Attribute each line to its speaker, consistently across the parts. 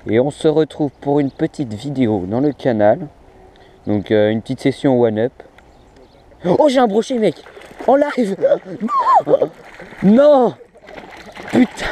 Speaker 1: Et on se retrouve pour une petite vidéo dans le canal. Donc une petite session one-up. Oh, j'ai un brochet, mec, en live. Non, putain.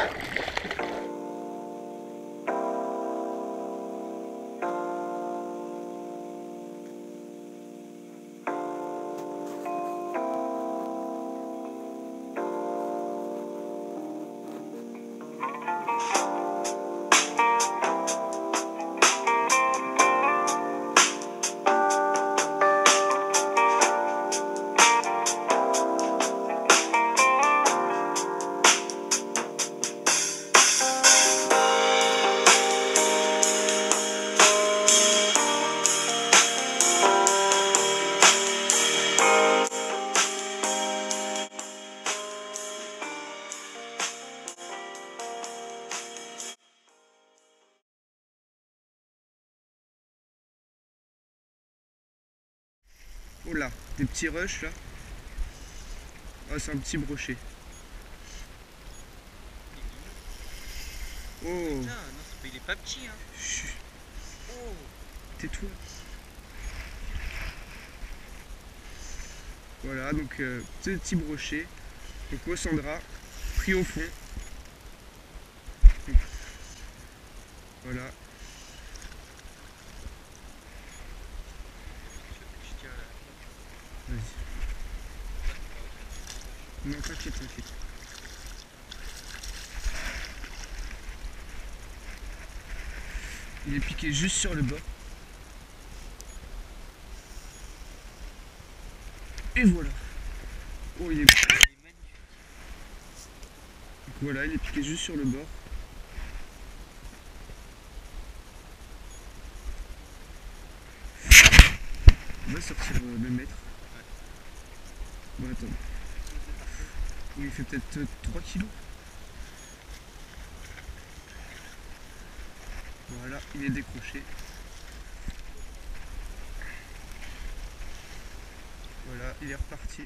Speaker 2: Oh là, des petits rushs là. Ah, c'est un petit brochet. Oh.
Speaker 3: Putain, non, il est pas petit, hein.
Speaker 2: Chut.
Speaker 3: Oh.
Speaker 2: Tais-toi. Voilà, donc petit brochet. Donc Mossandra, pris au fond. Voilà. Vas-y. Non, t'inquiète, t'inquiète. Il est piqué juste sur le bas. Et voilà. Oh, il est magnifique. Donc voilà, il est piqué juste sur le bord. On va sortir le mètre. Bon, attends. Il fait peut-être 3 kilos. Voilà, il est décroché. Voilà, il est reparti.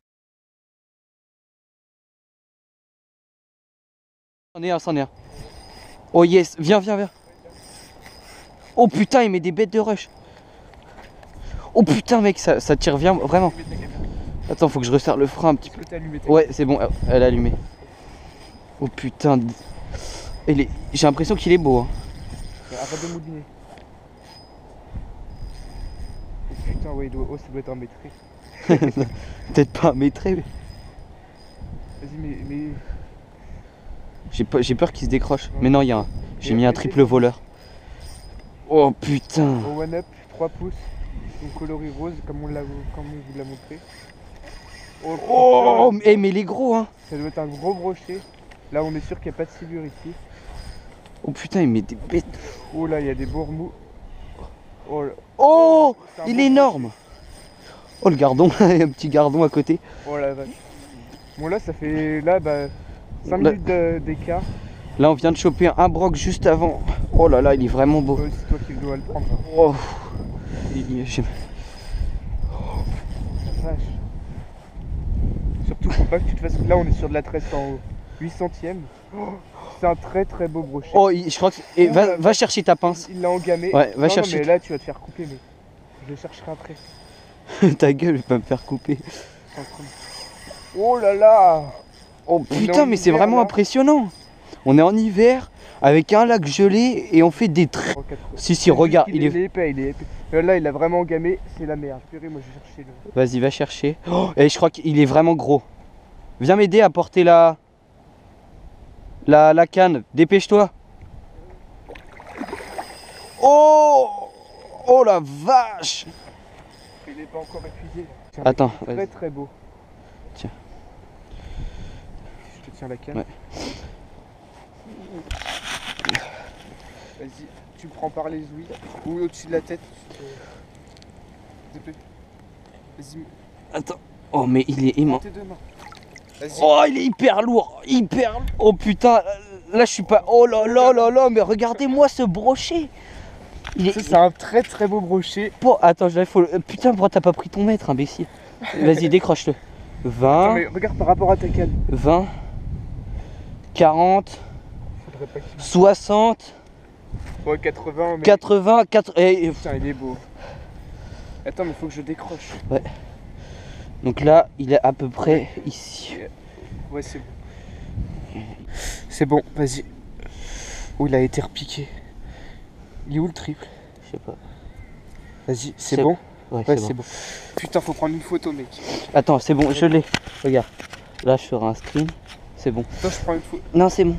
Speaker 1: C'en est un. Oh yes, viens, viens, viens. Oh putain, il met des bêtes de rush. Oh putain, mec, ça tire vraiment. Attends, faut que je resserre le frein un petit peu. Ouais, c'est bon, elle a allumé. Oh putain. J'ai l'impression qu'il est beau. Hein.
Speaker 2: Arrête de mouliner. Oh putain, ouais, oh, ça doit être un métré.
Speaker 1: Peut-être pas un métré. Mais...
Speaker 2: Vas-y, mais...
Speaker 1: J'ai peur qu'il se décroche. Mais non, j'ai mis un triple voleur. Oh putain.
Speaker 2: Au one up, 3 pouces. Une coloris rose comme on vous l'a montré.
Speaker 1: Oh, mais il est gros, hein.
Speaker 2: Ça doit être un gros brochet. Là, on est sûr qu'il n'y a pas de silure ici.
Speaker 1: Oh putain, il met des bêtes.
Speaker 2: Oh là, il y a des bourmous. Oh, là.
Speaker 1: Oh, il est énorme. Oh, le gardon, il y a un petit gardon à côté.
Speaker 2: Oh la vache. Bon, là, ça fait 5 minutes d'écart.
Speaker 1: Là, on vient de choper un broc juste avant. Oh là là, il est vraiment beau.
Speaker 2: C'est toi qui dois le prendre.
Speaker 1: Oh.
Speaker 2: La vache. Surtout, faut pas que tu te fasses. Là, on est sur de la tresse en 800e. Oh, c'est un très très beau brochet.
Speaker 1: Oh, je crois que. Et va chercher ta pince.
Speaker 2: Il l'a engamé.
Speaker 1: Ouais, va chercher.
Speaker 2: Non, mais là, tu vas te faire couper, mais je le chercherai après.
Speaker 1: Ta gueule, je vais pas me faire couper.
Speaker 2: Oh là là.
Speaker 1: Oh putain, mais c'est vraiment impressionnant. On est en hiver avec un lac gelé et on fait des traits. Si, regarde,
Speaker 2: il est épais, il est épais. Là, il a vraiment engamé, c'est la merde. Purée, moi je vais chercher le.
Speaker 1: Vas-y, va chercher. Oh, et je crois qu'il est vraiment gros. Viens m'aider à porter la canne. Dépêche-toi. Oh, oh la vache.
Speaker 2: Il n'est pas encore épuisé. Tiens,
Speaker 1: attends,
Speaker 2: très très beau.
Speaker 1: Tiens.
Speaker 2: Je te tiens la canne.
Speaker 1: Ouais.
Speaker 2: Vas-y, tu me prends par les ouïes ou au-dessus de la tête. Vas-y.
Speaker 1: Attends. Oh, mais il est immense.
Speaker 2: Tes deux mains.
Speaker 1: Oh, il est hyper lourd. Oh putain, là je suis pas. Oh là là là là, mais regardez-moi ce brochet.
Speaker 2: C'est un très très beau brochet.
Speaker 1: Oh, attends, putain, pourquoi t'as pas pris ton mètre, imbécile? Vas-y, décroche-le. 20.
Speaker 2: Attends, mais regarde par rapport à ta canne.
Speaker 1: 20. 40. 60.
Speaker 2: Ouais, 80, mais.
Speaker 1: 80, 4.
Speaker 2: Putain, il est beau. Attends, mais faut que je décroche.
Speaker 1: Donc là, il est à peu près ici.
Speaker 2: Ouais, c'est bon. C'est bon, vas-y. Oh, il a été repiqué. Il est où le triple?
Speaker 1: Je sais pas.
Speaker 2: Vas-y, c'est
Speaker 1: C'est-
Speaker 2: bon?
Speaker 1: Ouais,
Speaker 2: Ouais,
Speaker 1: c'est
Speaker 2: c'est
Speaker 1: bon.
Speaker 2: bon. Putain, faut prendre une photo, mec.
Speaker 1: Attends, c'est bon, je l'ai. Regarde. Là, je ferai un screen. C'est bon.
Speaker 2: Attends, je prends une photo.
Speaker 1: Non, c'est bon.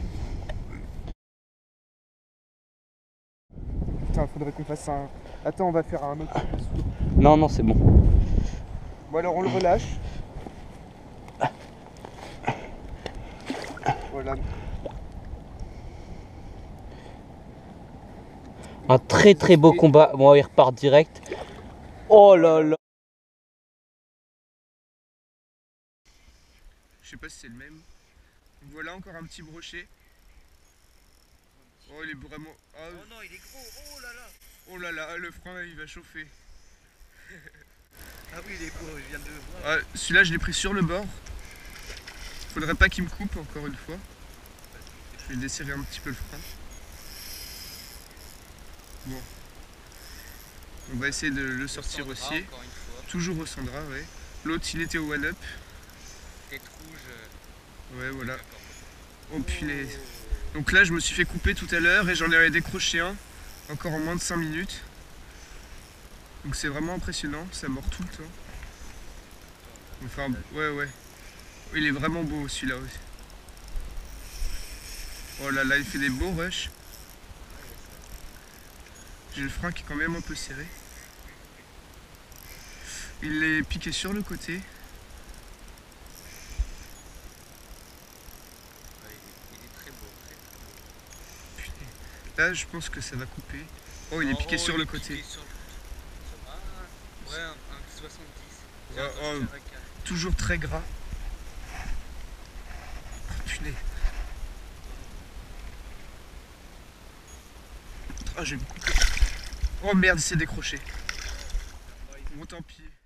Speaker 2: Putain, faudrait qu'on fasse un. Attends, on va faire un autre.
Speaker 1: Non, non, c'est bon.
Speaker 2: Bon, alors on le relâche. Voilà.
Speaker 1: Un très très beau combat. Bon, il repart direct. Oh là là.
Speaker 2: Je sais pas si c'est le même. Voilà encore un petit brochet. Oh, il est vraiment. Ah,
Speaker 3: Oh non, il est gros. Oh là là.
Speaker 2: oh là là, le frein il va chauffer.
Speaker 3: Ah oui, il est gros, je viens de le voir.
Speaker 2: Ah, celui-là, je l'ai pris sur le bord. Faudrait pas qu'il me coupe encore une fois. Je vais desserrer un petit peu le frein. Bon. On va essayer de le sortir
Speaker 3: Sandra,
Speaker 2: aussi.
Speaker 3: encore une fois.
Speaker 2: Toujours au Sandra, ouais. L'autre, il était au one-up.
Speaker 3: Tête rouge.
Speaker 2: Ouais, voilà.
Speaker 3: D'accord.
Speaker 2: Oh punaise. Donc là, je me suis fait couper tout à l'heure et j'en ai décroché un. Encore en moins de 5 minutes. Donc c'est vraiment impressionnant. Ça mord tout le temps. Enfin, ouais, ouais. Il est vraiment beau celui-là aussi. Oh là là, il fait des beaux rushs. J'ai le frein qui est quand même un peu serré. Il est piqué sur le côté.
Speaker 3: Ouais, il est très beau, très très beau.
Speaker 2: Là, je pense que ça va couper. Oh, il est piqué sur le côté.
Speaker 3: Piqué sur le- Ah, ouais, un 70.
Speaker 2: Ouais, oh.
Speaker 3: C'est un carré.
Speaker 2: Toujours très gras. Oh, punaise. Ah, je vais me couper. Oh merde, il s'est décroché. Bon, tant pis.